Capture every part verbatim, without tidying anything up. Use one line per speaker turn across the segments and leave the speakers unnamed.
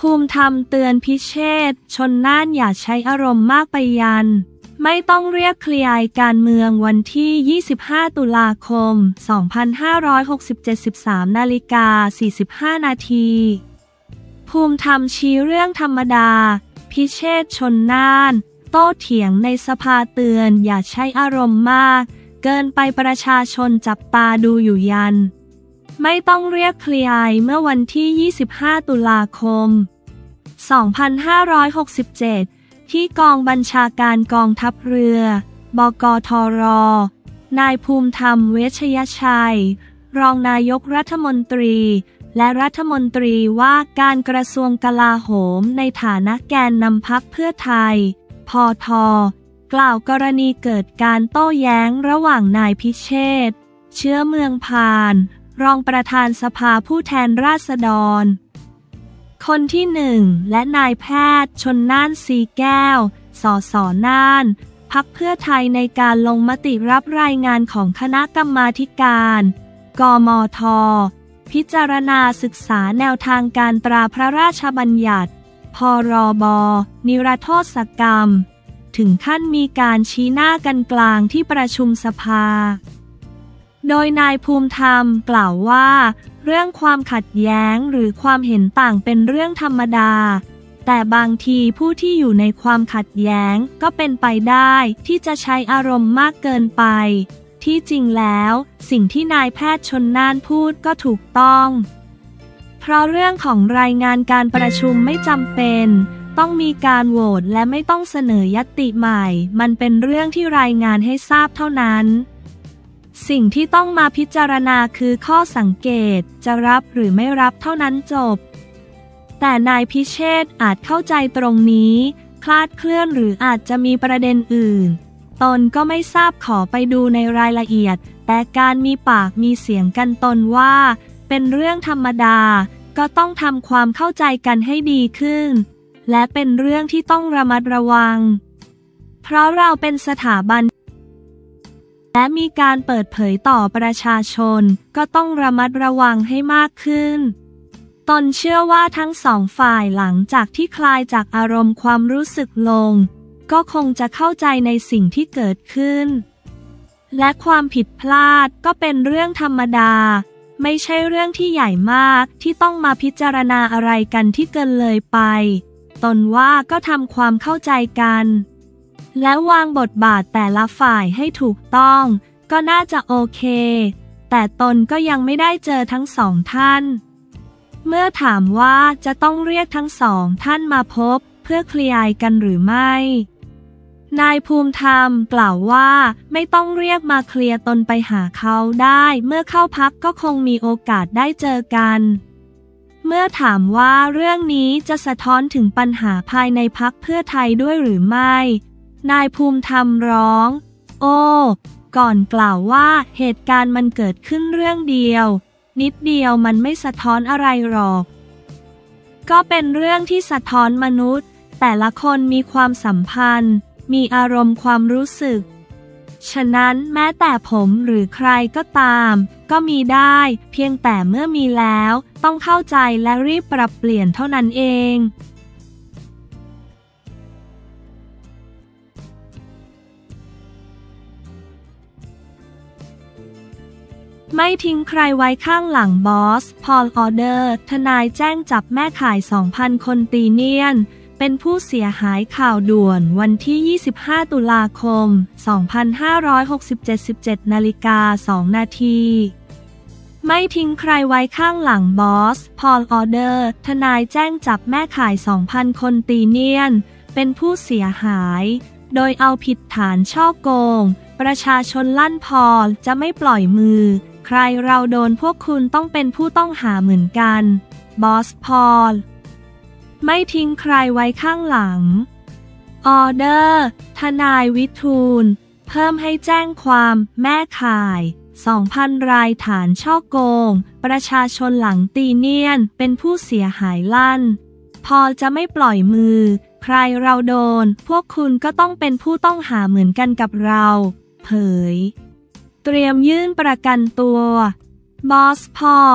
ภูมิธรรมเตือนพิเชษฐ์ชลน่านอย่าใช้อารมณ์มากไปยันไม่ต้องเรียกเคลียร์การเมืองวันที่ยี่สิบห้าตุลาคมสองพันห้าร้อยหกสิบเจ็ด สิบสามนาฬิกาสี่สิบห้านาทีภูมิธรรมชี้เรื่องธรรมดาพิเชษฐ์ชลน่านโต้เถียงในสภาเตือนอย่าใช้อารมณ์มากเกินไปประชาชนจับตาดูอยู่ยันไม่ต้องเรียกเคลียร์เมื่อวันที่ยี่สิบห้าตุลาคมสองพันห้าร้อยหกสิบเจ็ดที่กองบัญชาการกองทัพเรือบกทรนายภูมิธรรมเวชยชัยรองนายกรัฐมนตรีและรัฐมนตรีว่าการกระทรวงกลาโหมในฐานะแกนนำพรรคเพื่อไทยพท.กล่าวกรณีเกิดการโต้แย้งระหว่างนายพิเชษฐ์เชื้อเมืองพานรองประธานสภาผู้แทนราษฎรคนที่หนึ่งและนายแพทย์ชลน่านสีแก้วสสน่านพรรคเพื่อไทยในการลงมติรับรายงานของคณะกรรมาธิการกมท.พิจารณาศึกษาแนวทางการตราพระราชบัญญัติพรบ.นิรโทษกรรมถึงขั้นมีการชี้หน้ากันกลางที่ประชุมสภาโดยนายภูมิธรรมกล่าวว่าเรื่องความขัดแย้งหรือความเห็นต่างเป็นเรื่องธรรมดาแต่บางทีผู้ที่อยู่ในความขัดแย้งก็เป็นไปได้ที่จะใช้อารมณ์มากเกินไปที่จริงแล้วสิ่งที่นายแพทย์ชลน่านพูดก็ถูกต้องเพราะเรื่องของรายงานการประชุมไม่จำเป็นต้องมีการโหวตและไม่ต้องเสนอญัตติใหม่มันเป็นเรื่องที่รายงานให้ทราบเท่านั้นสิ่งที่ต้องมาพิจารณาคือข้อสังเกตจะรับหรือไม่รับเท่านั้นจบแต่นายพิเชษฐ์อาจเข้าใจตรงนี้คลาดเคลื่อนหรืออาจจะมีประเด็นอื่นตนก็ไม่ทราบขอไปดูในรายละเอียดแต่การมีปากมีเสียงกันตนว่าเป็นเรื่องธรรมดาก็ต้องทำความเข้าใจกันให้ดีขึ้นและเป็นเรื่องที่ต้องระมัดระวังเพราะเราเป็นสถาบันและมีการเปิดเผยต่อประชาชนก็ต้องระมัดระวังให้มากขึ้นตนเชื่อว่าทั้งสองฝ่ายหลังจากที่คลายจากอารมณ์ความรู้สึกลงก็คงจะเข้าใจในสิ่งที่เกิดขึ้นและความผิดพลาดก็เป็นเรื่องธรรมดาไม่ใช่เรื่องที่ใหญ่มากที่ต้องมาพิจารณาอะไรกันที่เกินเลยไปตนว่าก็ทำความเข้าใจกันและวางบทบาทแต่ละฝ่ายให้ถูกต้องก็น่าจะโอเคแต่ตนก็ยังไม่ได้เจอทั้งสองท่านเมื่อถามว่าจะต้องเรียกทั้งสองท่านมาพบเพื่อเคลียร์กันหรือไม่นายภูมิธรรมกล่าวว่าไม่ต้องเรียกมาเคลียร์ตนไปหาเขาได้เมื่อเข้าพักก็คงมีโอกาสได้เจอกันเมื่อถามว่าเรื่องนี้จะสะท้อนถึงปัญหาภายในพรรคเพื่อไทยด้วยหรือไม่นายภูมิธรรมร้องโอ้ก่อนกล่าวว่าเหตุการณ์มันเกิดขึ้นเรื่องเดียวนิดเดียวมันไม่สะท้อนอะไรหรอกก็เป็นเรื่องที่สะท้อนมนุษย์แต่ละคนมีความสัมพันธ์มีอารมณ์ความรู้สึกฉะนั้นแม้แต่ผมหรือใครก็ตามก็มีได้เพียงแต่เมื่อมีแล้วต้องเข้าใจและรีบปรับเปลี่ยนเท่านั้นเองไม่ทิ้งใครไว้ข้างหลังบอสพอลออเดอร์ทนายแจ้งจับแม่ข่าย สองพัน คนตีเนียนเป็นผู้เสียหายข่าวด่วนวันที่ยี่สิบห้าตุลาคมสองพันห้าร้อยหกสิบเจ็ด สิบเจ็ดนาฬิกาสองนาทีไม่ทิ้งใครไว้ข้างหลังบอสพอลออเดอร์ทนายแจ้งจับแม่ข่าย สองพัน คนตีเนียนเป็นผู้เสียหายโดยเอาผิดฐานฉ้อโกงประชาชนลั่นพอลจะไม่ปล่อยมือใครเราโดนพวกคุณต้องเป็นผู้ต้องหาเหมือนกันบอสพอลไม่ทิ้งใครไว้ข้างหลังออเดอร์ทนายวิทูลเพิ่มให้แจ้งความแม่ข่าย สองพัน รายฐานฉ้อโกงประชาชนหลังตีเนียนเป็นผู้เสียหายลั่นพอจะไม่ปล่อยมือใครเราโดนพวกคุณก็ต้องเป็นผู้ต้องหาเหมือนกันกับเราเผยเตรียมยื่นประกันตัวบอสพอลผ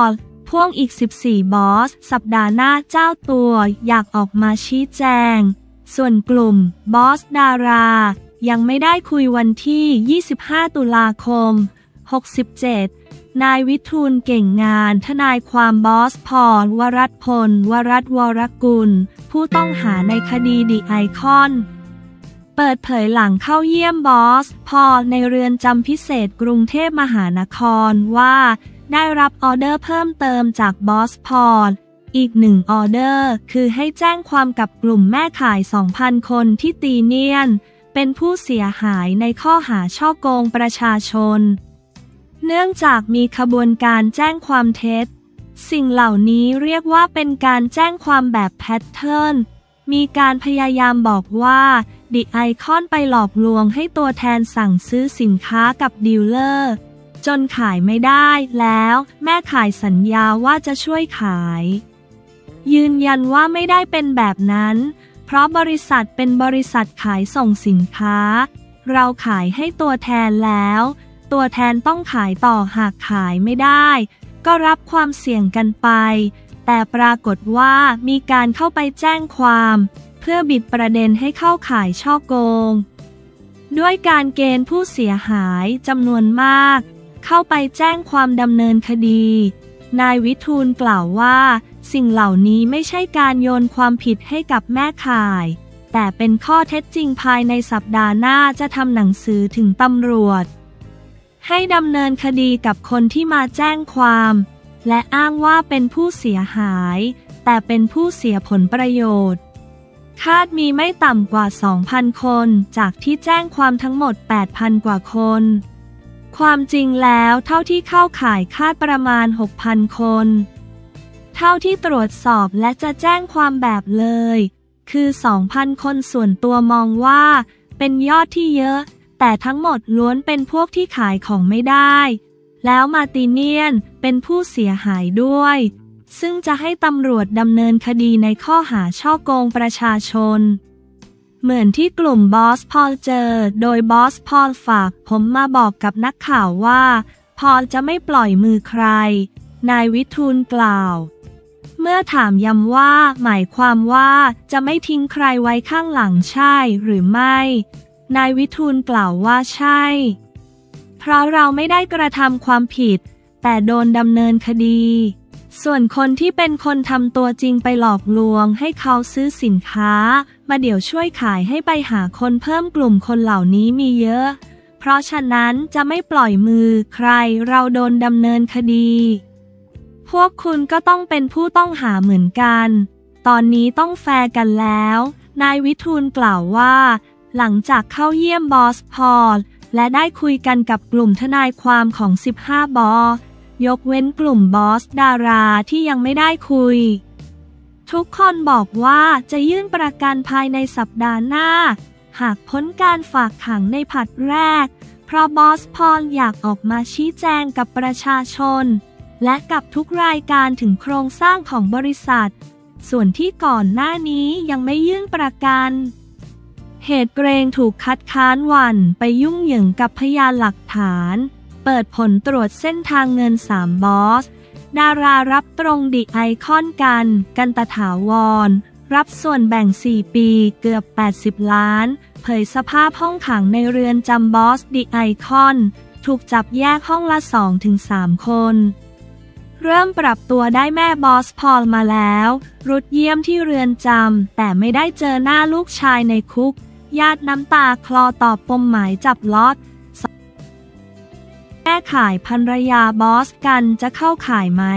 พ่วงอีกสิบสี่บอสสัปดาห์หน้าเจ้าตัวอยากออกมาชี้แจงส่วนกลุ่มบอสดารายังไม่ได้คุยวันที่ยี่สิบห้าตุลาคมหกสิบเจ็ดนายวิทูลเก่งงานทนายความบอสพอลวรัตน์พลวรัตน์วรกุลผู้ต้องหาในคดีดิไอคอนเปิดเผยหลังเข้าเยี่ยมบอสพอลในเรือนจำพิเศษกรุงเทพมหานครว่าได้รับออเดอร์เพิ่มเติมจากบอสพอลอีกหนึ่งออเดอร์คือให้แจ้งความกับกลุ่มแม่ขาย สองพัน คนที่ตีเนียนเป็นผู้เสียหายในข้อหาฉ้อโกงประชาชนเนื่องจากมีขบวนการแจ้งความเท็จสิ่งเหล่านี้เรียกว่าเป็นการแจ้งความแบบแพทเทิร์นมีการพยายามบอกว่าดิไอคอนไปหลอกลวงให้ตัวแทนสั่งซื้อสินค้ากับดีลเลอร์จนขายไม่ได้แล้วแม่ขายสัญญาว่าจะช่วยขายยืนยันว่าไม่ได้เป็นแบบนั้นเพราะบริษัทเป็นบริษัทขายส่งสินค้าเราขายให้ตัวแทนแล้วตัวแทนต้องขายต่อหากขายไม่ได้ก็รับความเสี่ยงกันไปแต่ปรากฏว่ามีการเข้าไปแจ้งความเพื่อบิดประเด็นให้เข้าข่ายฉ้อโกงด้วยการเกณฑ์ผู้เสียหายจำนวนมากเข้าไปแจ้งความดำเนินคดีนายวิทูลกล่าวว่าสิ่งเหล่านี้ไม่ใช่การโยนความผิดให้กับแม่ข่ายแต่เป็นข้อเท็จจริงภายในสัปดาห์หน้าจะทำหนังสือถึงตำรวจให้ดำเนินคดีกับคนที่มาแจ้งความและอ้างว่าเป็นผู้เสียหายแต่เป็นผู้เสียผลประโยชน์คาดมีไม่ต่ำกว่า สองพัน คนจากที่แจ้งความทั้งหมด แปดพัน กว่าคนความจริงแล้วเท่าที่เข้าข่ายคาดประมาณ หกพัน คนเท่าที่ตรวจสอบและจะแจ้งความแบบเลยคือ สองพัน คนส่วนตัวมองว่าเป็นยอดที่เยอะแต่ทั้งหมดล้วนเป็นพวกที่ขายของไม่ได้แล้วมาร์ติเนียนเป็นผู้เสียหายด้วยซึ่งจะให้ตำรวจดำเนินคดีในข้อหาฉ้อโกงประชาชนเหมือนที่กลุ่มบอสพอลเจอโดยบอสพอลฝากผมมาบอกกับนักข่าวว่าพอลจะไม่ปล่อยมือใครนายวิทูลกล่าวเมื่อถามย้ำว่าหมายความว่าจะไม่ทิ้งใครไว้ข้างหลังใช่หรือไม่นายวิทูลกล่าวว่าใช่เพราะเราไม่ได้กระทำความผิดแต่โดนดำเนินคดีส่วนคนที่เป็นคนทำตัวจริงไปหลอกลวงให้เขาซื้อสินค้ามาเดี๋ยวช่วยขายให้ไปหาคนเพิ่มกลุ่มคนเหล่านี้มีเยอะเพราะฉะนั้นจะไม่ปล่อยมือใครเราโดนดำเนินคดีพวกคุณก็ต้องเป็นผู้ต้องหาเหมือนกันตอนนี้ต้องแฟร์กันแล้วนายวิทูลกล่าวว่าหลังจากเข้าเยี่ยมบอสพอลและได้คุยกันกับกลุ่มทนายความของสิบห้าบอสยกเว้นกลุ่มบอสดาราที่ยังไม่ได้คุยทุกคนบอกว่าจะยื่นประกันภายในสัปดาห์หน้าหากพ้นการฝากขังในผลัดแรกเพราะบอสพอลอยากออกมาชี้แจงกับประชาชนและกับทุกรายการถึงโครงสร้างของบริษัทส่วนที่ก่อนหน้านี้ยังไม่ยื่นประกันเหตุเกรงถูกคัดค้านวันไปยุ่งเหยิงกับพยานหลักฐานเปิดผลตรวจเส้นทางเงินสามบอสดารารับตรงดิไอคอนกันกันตถาวรรับส่วนแบ่งสี่ปีเกือบแปดสิบล้านเผยสภาพห้องขังในเรือนจำบอสดิไอคอนถูกจับแยกห้องละ สองถึงสาม คนเริ่มปรับตัวได้แม่บอสพอลมาแล้วรุดเยี่ยมที่เรือนจำแต่ไม่ได้เจอหน้าลูกชายในคุกญาติน้ำตาคลอตอบปมหมายจับล็อตแม่ข่ายภรรยาบอสกันจะเข้าข่ายไหม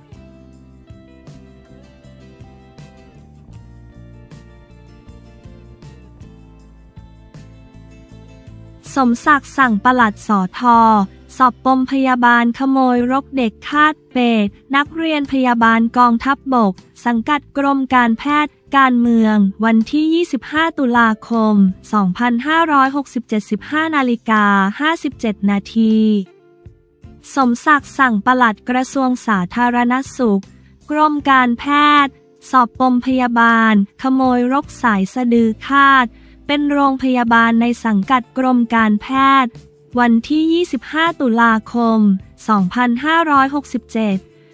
สมศักดิ์สั่งปลัดสท.สอบปมพยาบาลขโมยรกเด็กคาดเปตนักเรียนพยาบาลกองทัพบกสังกัดกรมการแพทย์การเมืองวันที่ยี่สิบห้าตุลาคมสองพันห้าร้อยหกสิบเจ็ด สิบห้านาฬิกาห้าสิบเจ็ดนาทีสมศักดิ์สั่งปลัดกระทรวงสาธารณสุขกรมการแพทย์สอบปมพยาบาลขโมยรกสายสะดือคาดเป็นโรงพยาบาลในสังกัดกรมการแพทย์วันที่ยี่สิบห้าตุลาคมสองพันห้าร้อยหกสิบเจ็ด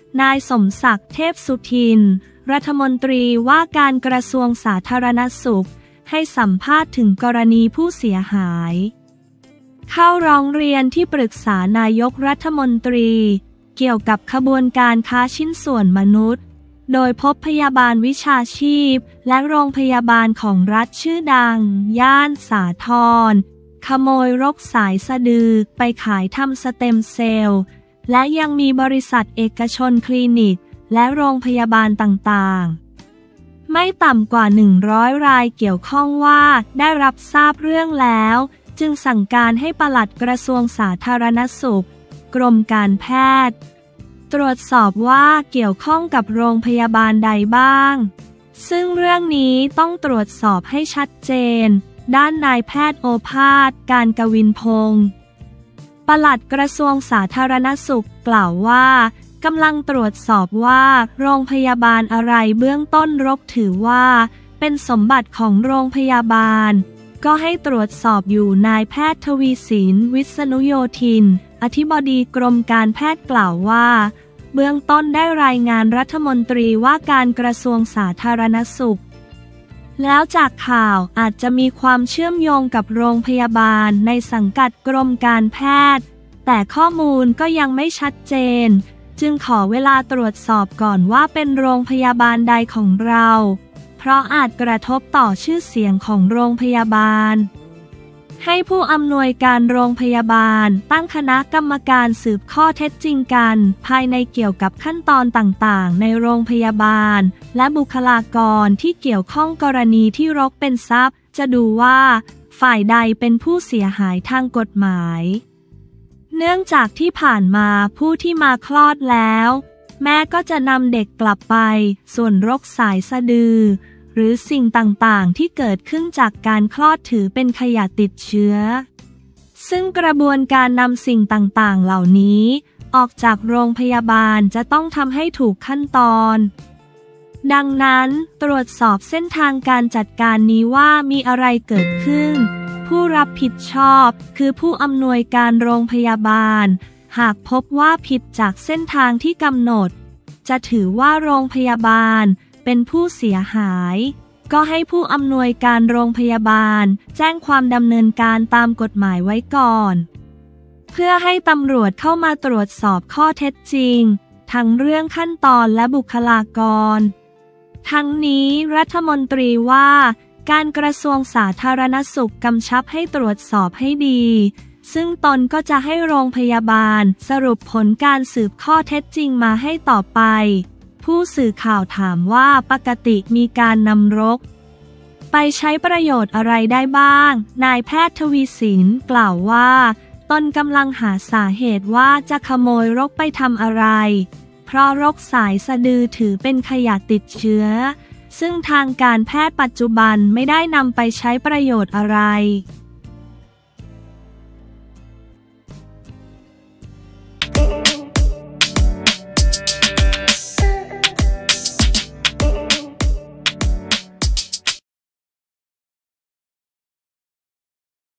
นายสมศักดิ์เทพสุทินรัฐมนตรีว่าการกระทรวงสาธารณสุขให้สัมภาษณ์ถึงกรณีผู้เสียหายเข้าร้องเรียนที่ปรึกษานายกรัฐมนตรีเกี่ยวกับขบวนการค้าชิ้นส่วนมนุษย์โดยพบพยาบาลวิชาชีพและโรงพยาบาลของรัฐชื่อดังย่านสาทรขโมยรกสายสะดือไปขายทำสเต็มเซลล์และยังมีบริษัทเอกชนคลินิกและโรงพยาบาลต่างๆไม่ต่ำกว่าหนึ่งร้อยรายเกี่ยวข้องว่าได้รับทราบเรื่องแล้วจึงสั่งการให้ปลัดกระทรวงสาธารณสุขกรมการแพทย์ตรวจสอบว่าเกี่ยวข้องกับโรงพยาบาลใดบ้างซึ่งเรื่องนี้ต้องตรวจสอบให้ชัดเจนด้านนายแพทย์โอภาสการกวินพงศ์ปลัดกระทรวงสาธารณสุขกล่าวว่ากำลังตรวจสอบว่าโรงพยาบาลอะไรเบื้องต้นรกถือว่าเป็นสมบัติของโรงพยาบาลก็ให้ตรวจสอบอยู่นายแพทย์ทวีศิลป์วิษณุโยธินอธิบดีกรมการแพทย์กล่าวว่าเบื้องต้นได้รายงานรัฐมนตรีว่าการกระทรวงสาธารณสุขแล้วจากข่าวอาจจะมีความเชื่อมโยงกับโรงพยาบาลในสังกัดกรมการแพทย์แต่ข้อมูลก็ยังไม่ชัดเจนจึงขอเวลาตรวจสอบก่อนว่าเป็นโรงพยาบาลใดของเราเพราะอาจกระทบต่อชื่อเสียงของโรงพยาบาลให้ผู้อำนวยการโรงพยาบาลตั้งคณะกรรมการสืบข้อเท็จจริงกันภายในเกี่ยวกับขั้นตอนต่างๆในโรงพยาบาลและบุคลากรที่เกี่ยวข้องกรณีที่รกเป็นทรัพย์จะดูว่าฝ่ายใดเป็นผู้เสียหายทางกฎหมายเนื่องจากที่ผ่านมาผู้ที่มาคลอดแล้วแม่ก็จะนำเด็กกลับไปส่วนรกสายสะดือหรือสิ่งต่างๆที่เกิดขึ้นจากการคลอดถือเป็นขยะติดเชื้อซึ่งกระบวนการนำสิ่งต่างๆเหล่านี้ออกจากโรงพยาบาลจะต้องทำให้ถูกขั้นตอนดังนั้นตรวจสอบเส้นทางการจัดการนี้ว่ามีอะไรเกิดขึ้นผู้รับผิดชอบคือผู้อำนวยการโรงพยาบาลหากพบว่าผิดจากเส้นทางที่กำหนดจะถือว่าโรงพยาบาลเป็นผู้เสียหายก็ให้ผู้อำนวยการโรงพยาบาลแจ้งความดำเนินการตามกฎหมายไว้ก่อนเพื่อให้ตำรวจเข้ามาตรวจสอบข้อเท็จจริงทั้งเรื่องขั้นตอนและบุคลากรทั้งนี้รัฐมนตรีว่าการกระทรวงสาธารณสุขกำชับให้ตรวจสอบให้ดีซึ่งตนก็จะให้โรงพยาบาลสรุปผลการสืบข้อเท็จจริงมาให้ต่อไปผู้สื่อข่าวถามว่าปกติมีการนำรกไปใช้ประโยชน์อะไรได้บ้างนายแพทย์ทวีศิลป์กล่าวว่าตนกำลังหาสาเหตุว่าจะขโมยรกไปทำอะไรเพราะรกสายสะดือถือเป็นขยะติดเชื้อซึ่งทางการแพทย์ปัจจุบันไม่ได้นำไปใช้ประโยชน์อะไร